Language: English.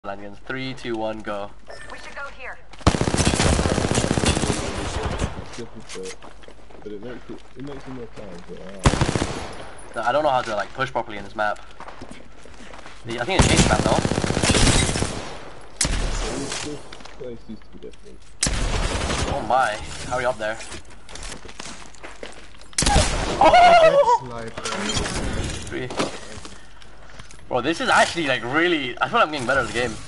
Again. 3, 2, 1, go. We should go here. But it makes it more fun. No, I don't know how to like push properly in this map. I think it's base map though. This place used to be different. Oh my, hurry up there. Oh! Bro, this is actually like really. I feel like I'm getting better at the game.